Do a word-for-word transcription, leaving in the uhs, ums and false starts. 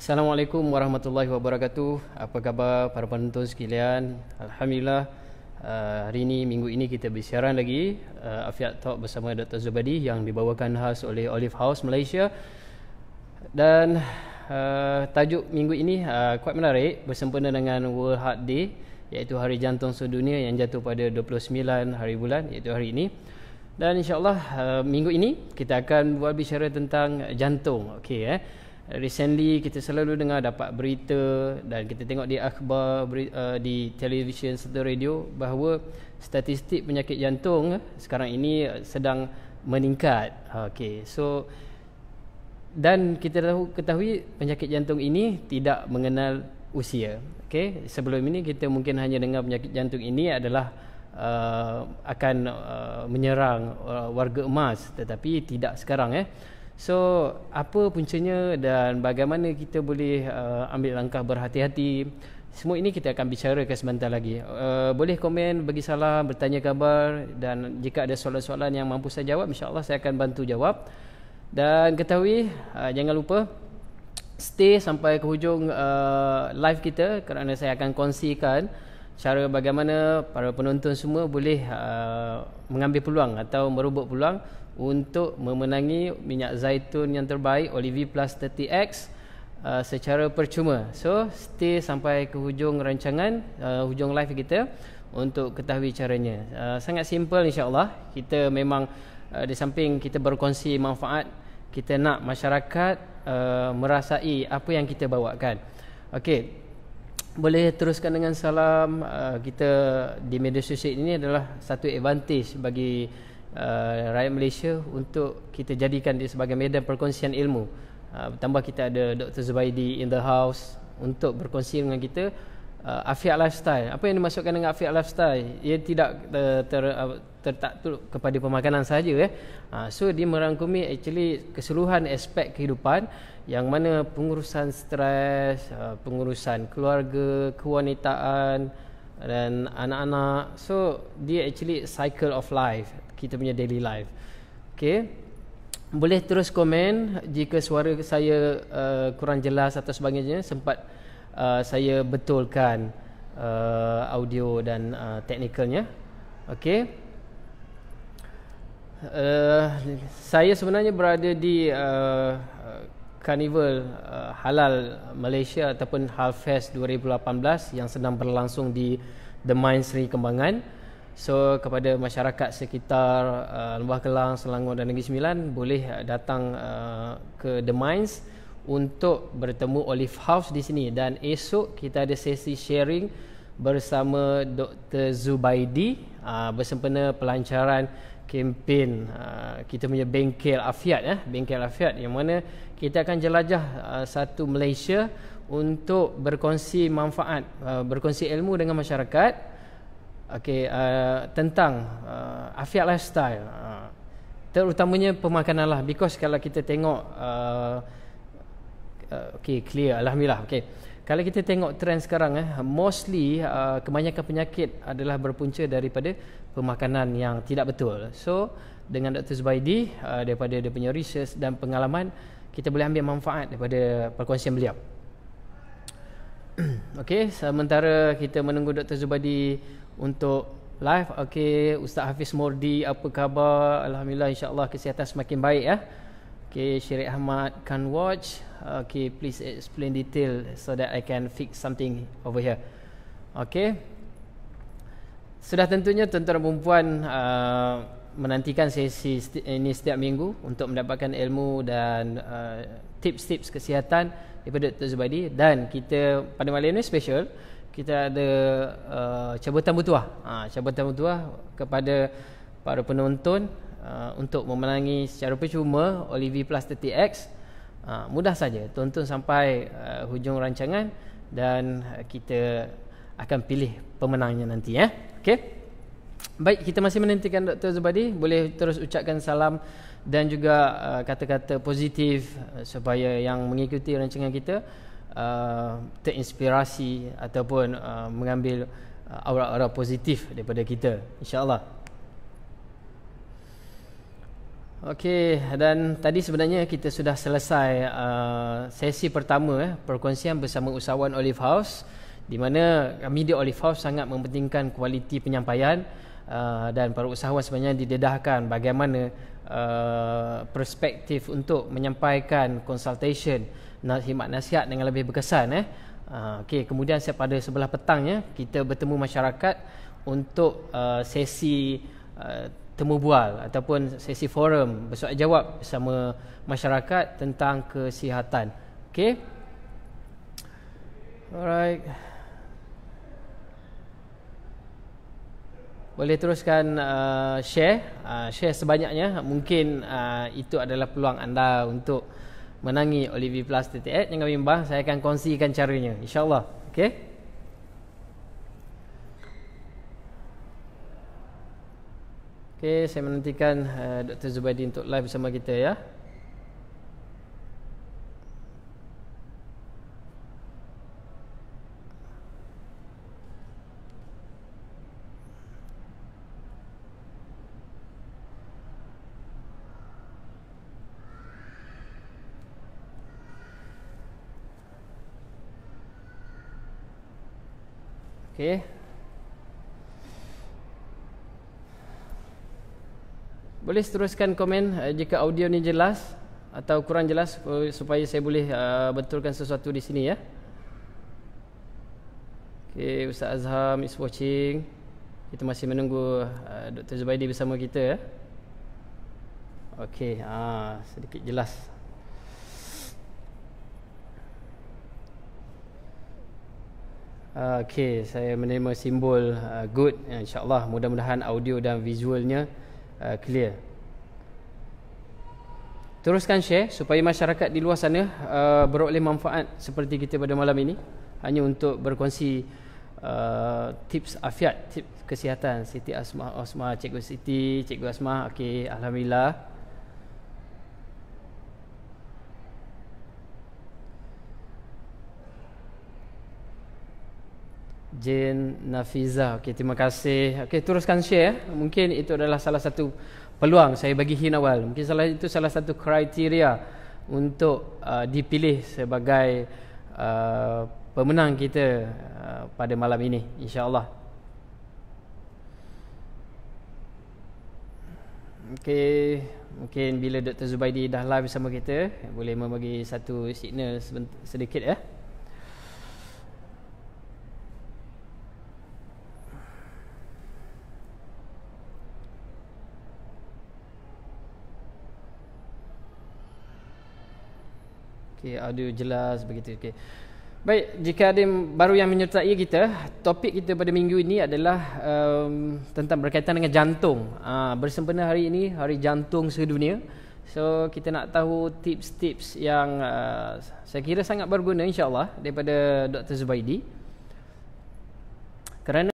Assalamualaikum warahmatullahi wabarakatuh. Apa khabar para penonton sekalian? Alhamdulillah, uh, hari ini, minggu ini kita bersiaran lagi uh, Afiat Talk bersama Doktor Zubadi yang dibawakan khas oleh Olive House Malaysia. Dan uh, tajuk minggu ini uh, kuat menarik bersempena dengan World Heart Day, iaitu Hari Jantung Sedunia yang jatuh pada dua puluh sembilan hari bulan, iaitu hari ini. Dan insyaAllah uh, minggu ini kita akan buat bicara tentang jantung. Okey, eh recently kita selalu dengar dapat berita dan kita tengok di akhbar, beri, uh, di televisyen serta radio bahawa statistik penyakit jantung sekarang ini sedang meningkat. Okey, so dan kita tahu ketahui penyakit jantung ini tidak mengenal usia. Okey, sebelum ini kita mungkin hanya dengar penyakit jantung ini adalah uh, akan uh, menyerang uh, warga emas, tetapi tidak sekarang eh. So, apa puncanya dan bagaimana kita boleh uh, ambil langkah berhati-hati, semua ini kita akan bicarakan sebentar lagi. Uh, boleh komen, bagi salam, bertanya khabar, dan jika ada soalan-soalan yang mampu saya jawab, insyaAllah saya akan bantu jawab. Dan ketahui, uh, jangan lupa stay sampai ke hujung uh, live kita, kerana saya akan kongsikan cara bagaimana para penonton semua boleh uh, mengambil peluang atau merubuk peluang untuk memenangi minyak zaitun yang terbaik Olive Plus tiga puluh X uh, secara percuma. So, stay sampai ke hujung rancangan, uh, hujung live kita untuk ketahui caranya. Uh, sangat simple insya-Allah. Kita memang uh, di samping kita berkongsi manfaat, kita nak masyarakat uh, merasai apa yang kita bawakan. Okey. Boleh teruskan dengan salam. Uh, kita di media sosial ini adalah satu advantage bagi Uh, rakyat Malaysia untuk kita jadikan dia sebagai medan perkongsian ilmu. Uh, bertambah kita ada Doktor Zubaidi in the house untuk berkongsi dengan kita uh, Afiat Lifestyle. Apa yang dimaksudkan dengan Afiat Lifestyle? Ia tidak ter, ter, tertakluk kepada pemakanan sahaja eh. Uh, so dia merangkumi actually keseluruhan aspek kehidupan, yang mana pengurusan stres, uh, pengurusan keluarga, kewanitaan dan anak-anak. So dia actually cycle of life, kita punya daily life. Okay, boleh terus komen jika suara saya uh, kurang jelas atau sebagainya. Sempat uh, saya betulkan uh, audio dan uh, teknikalnya. Okay, uh, saya sebenarnya berada di uh, Carnival uh, Halal Malaysia ataupun Halfest dua ribu lapan belas yang sedang berlangsung di The Mines Seri Kembangan. So, kepada masyarakat sekitar uh, Lembah Kelang, Selangor dan Negeri Sembilan, boleh uh, datang uh, ke The Mines untuk bertemu Olive House di sini. Dan esok kita ada sesi sharing bersama Doktor Zubaidi uh, bersempena pelancaran kempen uh, kita punya bengkel Afiat eh, bengkel Afiat, yang mana kita akan jelajah uh, satu Malaysia untuk berkongsi manfaat, uh, berkongsi ilmu dengan masyarakat. Okey, uh, tentang uh, Afiat Lifestyle, uh, terutamanya pemakanan lah. Because kalau kita tengok uh, uh, okey, clear, alhamdulillah. Okey, kalau kita tengok trend sekarang eh, mostly uh, kebanyakan penyakit adalah berpunca daripada pemakanan yang tidak betul. So, dengan Doktor Zubaidi, uh, daripada dia punya research dan pengalaman, kita boleh ambil manfaat daripada perkongsian beliau. Okey, sementara kita menunggu Doktor Zubaidi untuk live. Okey, Ustaz Hafiz Mordi, apa khabar? Alhamdulillah, insya-Allah kesihatan semakin baik ya. Okey, Syirik Ahmad can watch. Okey, please explain detail so that I can fix something over here. Okey. Sudah tentunya tuan-tuan dan puan uh, menantikan sesi ini setiap minggu untuk mendapatkan ilmu dan uh, tips-tips kesihatan daripada Doktor Zubaidi. Dan kita pada malam ini special, kita ada uh, cabutan bertuah. Ha, cabutan bertuah kepada para penonton uh, untuk memenangi secara percuma Olive Plus tiga puluh X. Uh, mudah saja, tonton sampai uh, hujung rancangan dan uh, kita akan pilih pemenangnya nanti ya. Okey. Baik, kita masih menantikan Doktor Zubaidi. Boleh terus ucapkan salam dan juga uh, kata-kata positif uh, supaya yang mengikuti rancangan kita Uh, terinspirasi ataupun uh, mengambil uh, aura-aura positif daripada kita, insya-Allah. Okey, dan tadi sebenarnya kita sudah selesai uh, sesi pertama eh, perkongsian bersama usahawan Olive House, di mana kami di Olive House sangat mementingkan kualiti penyampaian uh, dan para usahawan sebenarnya didedahkan bagaimana uh, perspektif untuk menyampaikan consultation, khidmat nasihat dengan lebih berkesan eh. Uh, Okey, kemudian pada sebelah petangnya kita bertemu masyarakat untuk uh, sesi uh, temu bual ataupun sesi forum bersoal jawab bersama masyarakat tentang kesihatan. Okey. Alright. Boleh teruskan uh, share, uh, share sebanyaknya. Mungkin uh, itu adalah peluang anda untuk menangi Olive Plus T T H. Jangan bimbang, saya akan kongsikan caranya, insya-Allah. Okey. Okey, saya menantikan uh, Doktor Zubaidi untuk live bersama kita ya. Okey. Boleh teruskan komen uh, jika audio ni jelas atau kurang jelas uh, supaya saya boleh uh, betulkan sesuatu di sini ya. Okey, Ustaz Azham is watching. Kita masih menunggu uh, Doktor Zubaidi bersama kita ya. Okey, ah sedikit jelas. Uh, Okey, saya menerima simbol uh, good, insya-Allah. Mudah-mudahan audio dan visualnya Uh, clear. Teruskan share supaya masyarakat di luar sana uh, beroleh manfaat seperti kita pada malam ini, hanya untuk berkongsi uh, tips afiat, tips kesihatan. Siti Asma, Asma, Cikgu Siti, Cikgu Asma. Okey, alhamdulillah. Jane Nafiza. Okey, terima kasih. Okey, teruskan share. Mungkin itu adalah salah satu peluang saya bagi hin awal. Mungkin salah itu salah satu kriteria untuk uh, dipilih sebagai uh, pemenang kita uh, pada malam ini, insya-Allah. Okey, mungkin bila Doktor Zubaidi dah live bersama kita, boleh membagi satu signal sedikit ya. Okey, audio jelas begitu. Okey. Baik, jika ada yang baru yang menyertai kita, topik kita pada minggu ini adalah um, tentang berkaitan dengan jantung. Uh, bersempena hari ini, Hari Jantung Sedunia. So, kita nak tahu tips-tips yang uh, saya kira sangat berguna insya-Allah daripada Doktor Zubaidi. Kerana